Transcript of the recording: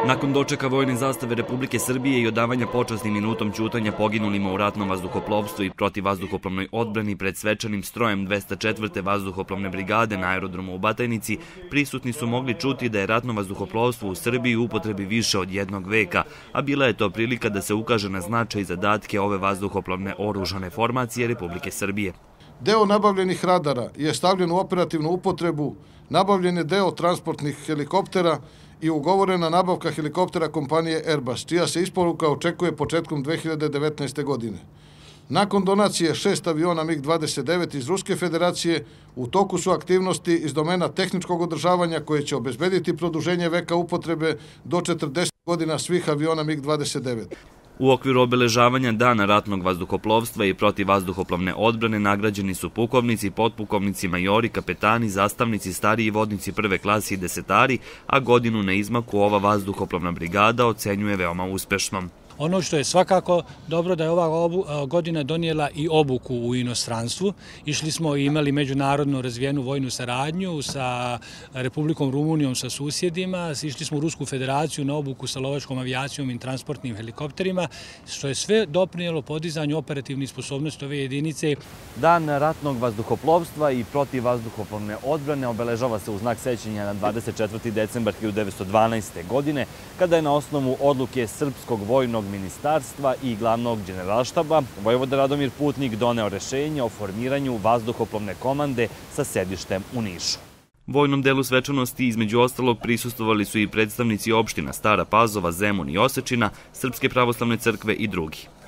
Nakon dočeka vojne zastave Republike Srbije i odavanja počasnim minutom ćutanja poginulima u ratnom vazduhoplovstvu i protivvazduhoplovnoj odbrani pred svečanim strojem 204. vazduhoplovne brigade na aerodromu u Batajnici, prisutni su mogli čuti da je ratno vazduhoplovstvo u Srbiji u upotrebi više od jednog veka, a bila je to prilika da se ukaže na značaj i zadatke ove vazduhoplovne oružane formacije Republike Srbije. Deo nabavljenih radara je stavljen u operativnu upotrebu, nabavljen je deo transportnih helikoptera i ugovorena nabavka helikoptera kompanije Airbus, čija se isporuka očekuje početkom 2019. godine. Nakon donacije 6 aviona MiG-29 iz Ruske federacije, u toku su aktivnosti iz domena tehničkog održavanja koje će obezbediti produženje veka upotrebe do 40 godina svih aviona MiG-29. U okviru obeležavanja Dana ratnog vazduhoplovstva i protivvazduhoplovne odbrane nagrađeni su pukovnici, potpukovnici, majori, kapetani, zastavnici, stariji vodnici prve klase i desetari, a godinu na izmaku ova vazduhoplovna brigada ocenjuje veoma uspešnom. Ono što je svakako dobro da je ova godina donijela i obuku u inostranstvu. Išli smo i imali međunarodno razvijenu vojnu saradnju sa Republikom Rumunijom, sa susjedima. Išli smo u Rusku federaciju na obuku sa lovačkom avijacijom i transportnim helikopterima, što je sve doprinijelo podizanju operativnih sposobnosti ove jedinice. Dan ratnog vazduhoplovstva i protivvazduhoplovne odbrane obeležava se u znak sećanja na 24. decembar 1912. godine, kada je na osnovu odluke Srpskog vojnog ministarstva i glavnog generalštaba vojvoda Radomir Putnik doneo rešenje o formiranju vazduhoplovne komande sa sedištem u Nišu. Vojnom delu svečanosti između ostalog prisustvovali su i predstavnici opština Stara Pazova, Zemun i Osečina, Srpske pravoslavne crkve i drugi.